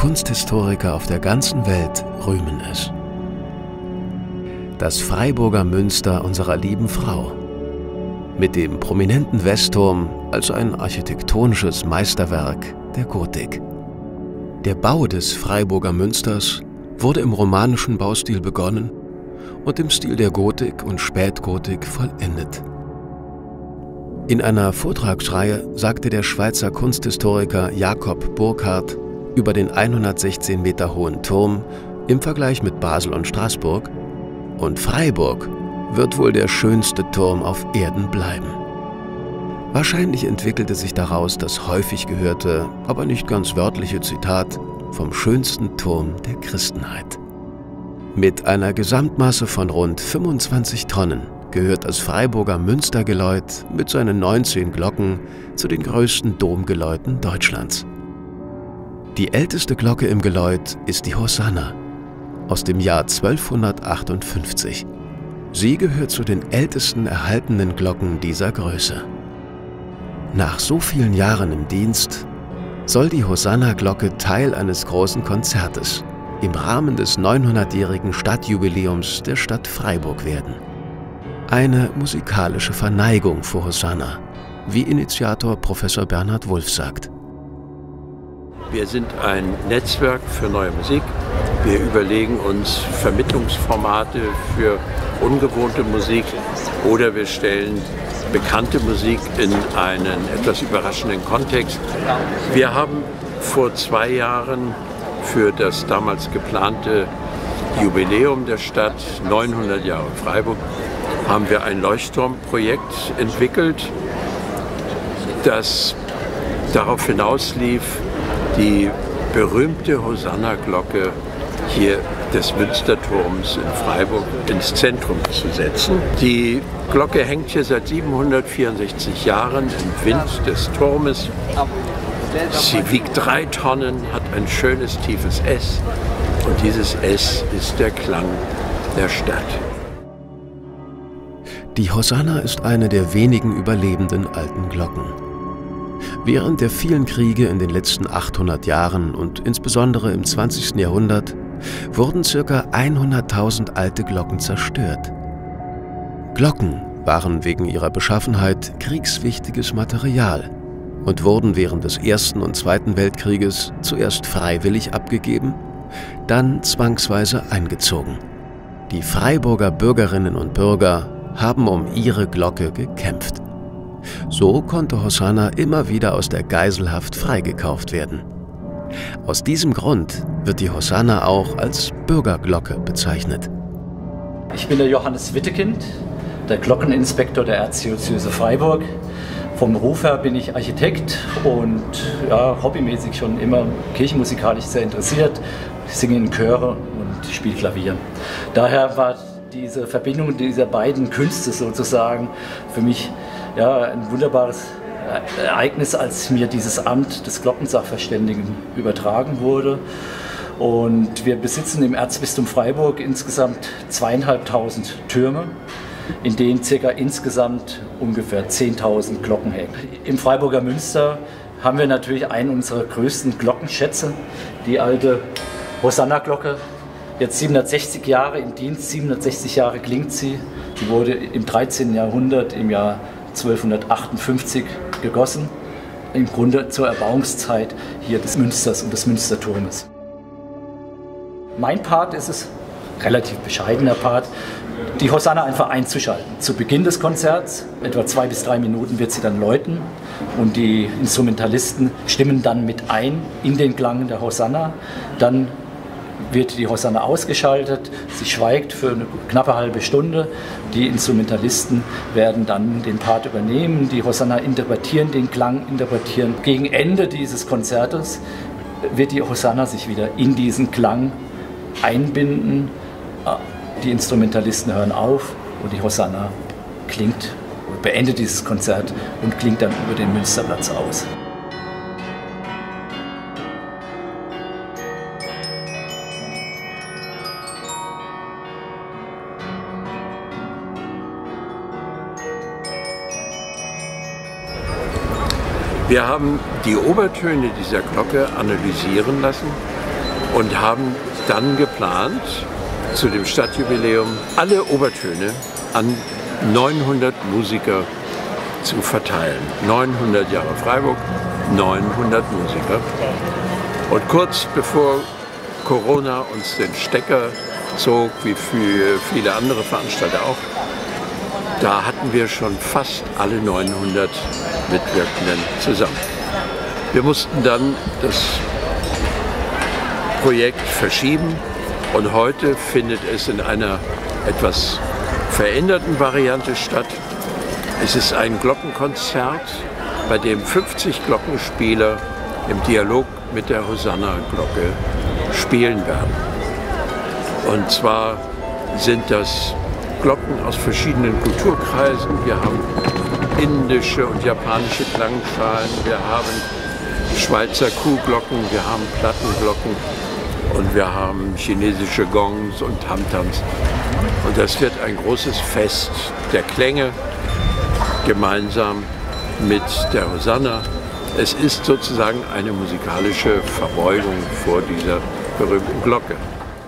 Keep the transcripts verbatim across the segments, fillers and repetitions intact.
Kunsthistoriker auf der ganzen Welt rühmen es. Das Freiburger Münster unserer lieben Frau. Mit dem prominenten Westturm als ein architektonisches Meisterwerk der Gotik. Der Bau des Freiburger Münsters wurde im romanischen Baustil begonnen und im Stil der Gotik und Spätgotik vollendet. In einer Vortragsreihe sagte der Schweizer Kunsthistoriker Jakob Burckhardt über den hundertsechzehn Meter hohen Turm im Vergleich mit Basel und Straßburg: Und Freiburg wird wohl der schönste Turm auf Erden bleiben. Wahrscheinlich entwickelte sich daraus das häufig gehörte, aber nicht ganz wörtliche Zitat vom schönsten Turm der Christenheit. Mit einer Gesamtmasse von rund fünfundzwanzig Tonnen gehört das Freiburger Münstergeläut mit seinen neunzehn Glocken zu den größten Domgeläuten Deutschlands. Die älteste Glocke im Geläut ist die Hosanna aus dem Jahr zwölfhundertachtundfünfzig. Sie gehört zu den ältesten erhaltenen Glocken dieser Größe. Nach so vielen Jahren im Dienst soll die Hosanna-Glocke Teil eines großen Konzertes im Rahmen des neunhundertjährigen Stadtjubiläums der Stadt Freiburg werden. Eine musikalische Verneigung vor Hosanna, wie Initiator Professor Bernhard Wulff sagt. Wir sind ein Netzwerk für neue Musik. Wir überlegen uns Vermittlungsformate für ungewohnte Musik oder wir stellen bekannte Musik in einen etwas überraschenden Kontext. Wir haben vor zwei Jahren für das damals geplante Jubiläum der Stadt, neunhundert Jahre Freiburg, haben wir ein Leuchtturmprojekt entwickelt, das darauf hinauslief, die berühmte Hosanna-Glocke hier des Münsterturms in Freiburg ins Zentrum zu setzen. Die Glocke hängt hier seit siebenhundertvierundsechzig Jahren im Wind des Turmes. Sie wiegt drei Tonnen, hat ein schönes tiefes S und dieses S ist der Klang der Stadt. Die Hosanna ist eine der wenigen überlebenden alten Glocken. Während der vielen Kriege in den letzten achthundert Jahren und insbesondere im zwanzigsten Jahrhundert wurden ca. hunderttausend alte Glocken zerstört. Glocken waren wegen ihrer Beschaffenheit kriegswichtiges Material und wurden während des Ersten und Zweiten Weltkrieges zuerst freiwillig abgegeben, dann zwangsweise eingezogen. Die Freiburger Bürgerinnen und Bürger haben um ihre Glocke gekämpft. So konnte Hosanna immer wieder aus der Geiselhaft freigekauft werden. Aus diesem Grund wird die Hosanna auch als Bürgerglocke bezeichnet. Ich bin der Johannes Wittekind, der Glockeninspektor der Erzdiözese Freiburg. Vom Beruf her bin ich Architekt und ja, hobbymäßig schon immer kirchenmusikalisch sehr interessiert. Ich singe in Chöre und spiele Klavier. Daher war diese Verbindung dieser beiden Künste sozusagen für mich ja, ein wunderbares Ereignis, als mir dieses Amt des Glockensachverständigen übertragen wurde. Und wir besitzen im Erzbistum Freiburg insgesamt zweieinhalbtausend Türme, in denen ca. insgesamt ungefähr zehntausend Glocken hängen. Im Freiburger Münster haben wir natürlich einen unserer größten Glockenschätze, die alte Hosanna-Glocke. Jetzt siebenhundertsechzig Jahre im Dienst, siebenhundertsechzig Jahre klingt sie. Sie wurde im dreizehnten Jahrhundert, im Jahr zwölfhundertachtundfünfzig gegossen, im Grunde zur Erbauungszeit hier des Münsters und des Münsterturmes. Mein Part ist es, relativ bescheidener Part, die Hosanna einfach einzuschalten. Zu Beginn des Konzerts, etwa zwei bis drei Minuten, wird sie dann läuten und die Instrumentalisten stimmen dann mit ein in den Klang der Hosanna. Dann wird die Hosanna ausgeschaltet, sie schweigt für eine knappe halbe Stunde. Die Instrumentalisten werden dann den Part übernehmen, die Hosanna interpretieren, den Klang interpretieren. Gegen Ende dieses Konzertes wird die Hosanna sich wieder in diesen Klang einbinden. Die Instrumentalisten hören auf und die Hosanna klingt, beendet dieses Konzert und klingt dann über den Münsterplatz aus. Wir haben die Obertöne dieser Glocke analysieren lassen und haben dann geplant, zu dem Stadtjubiläum alle Obertöne an neunhundert Musiker zu verteilen. neunhundert Jahre Freiburg, neunhundert Musiker. Und kurz bevor Corona uns den Stecker zog, wie für viele andere Veranstalter auch, da hatten wir schon fast alle neunhundert Mitwirkenden zusammen. Wir mussten dann das Projekt verschieben und heute findet es in einer etwas veränderten Variante statt. Es ist ein Glockenkonzert, bei dem fünfzig Glockenspieler im Dialog mit der Hosanna-Glocke spielen werden. Und zwar sind das Glocken aus verschiedenen Kulturkreisen. Wir haben indische und japanische Klangschalen, wir haben Schweizer Kuhglocken, wir haben Plattenglocken und wir haben chinesische Gongs und Tamtams. Und das wird ein großes Fest der Klänge, gemeinsam mit der Hosanna. Es ist sozusagen eine musikalische Verbeugung vor dieser berühmten Glocke.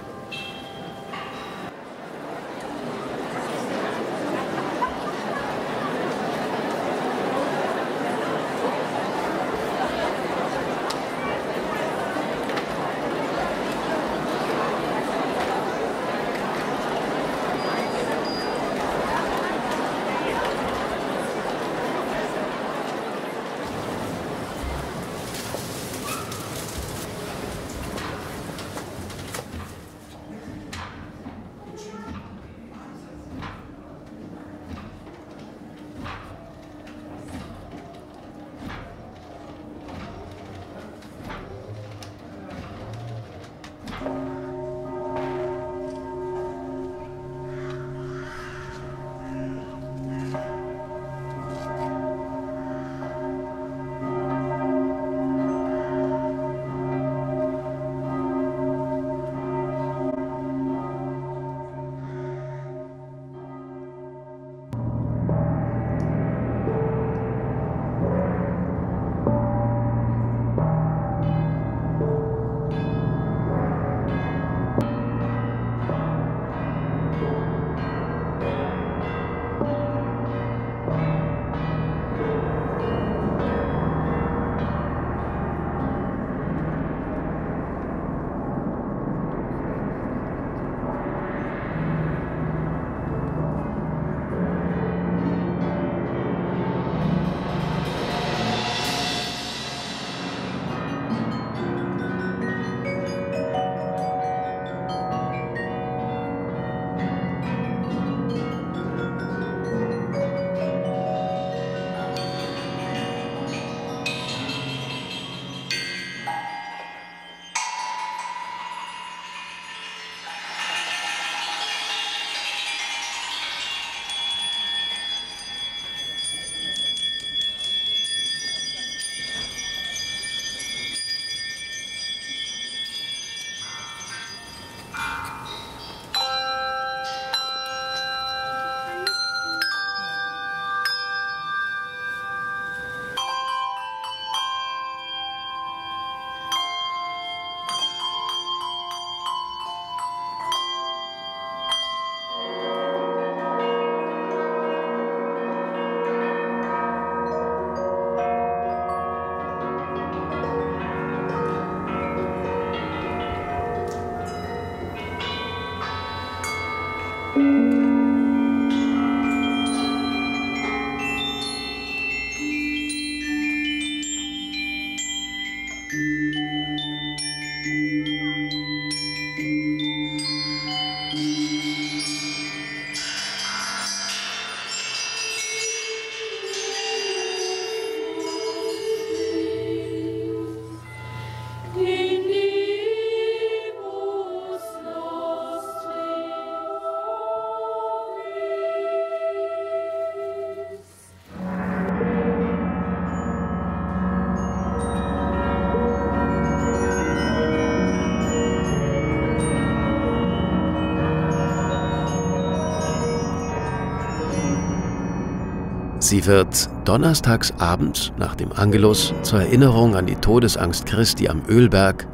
Sie wird donnerstags abends nach dem Angelus zur Erinnerung an die Todesangst Christi am Ölberg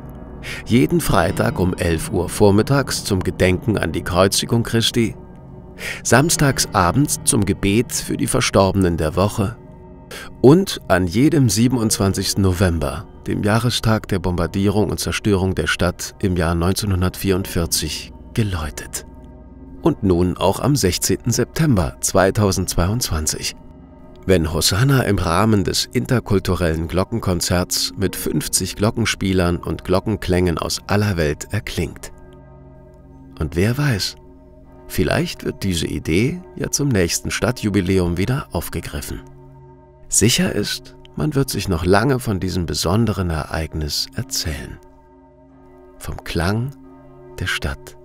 Jeden Freitag um elf Uhr vormittags zum Gedenken an die Kreuzigung Christi, samstags abends zum Gebet für die Verstorbenen der Woche und an jedem siebenundzwanzigsten November, dem Jahrestag der Bombardierung und Zerstörung der Stadt im Jahr neunzehnhundertvierundvierzig, geläutet. Und nun auch am sechzehnten September zweitausendzweiundzwanzig, wenn Hosanna im Rahmen des interkulturellen Glockenkonzerts mit fünfzig Glockenspielern und Glockenklängen aus aller Welt erklingt. Und wer weiß, vielleicht wird diese Idee ja zum nächsten Stadtjubiläum wieder aufgegriffen. Sicher ist, man wird sich noch lange von diesem besonderen Ereignis erzählen. Vom Klang der Stadt.